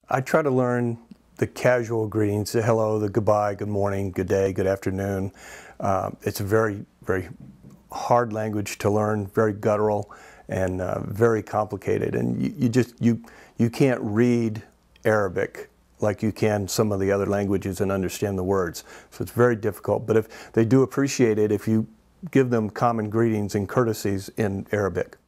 I try to learn the casual greetings, the hello, the goodbye, good morning, good day, good afternoon. It's a very, very hard language to learn, very guttural and very complicated. And you can't read Arabic like you can some of the other languages and understand the words. So it's very difficult. But if they do appreciate it if you give them common greetings and courtesies in Arabic.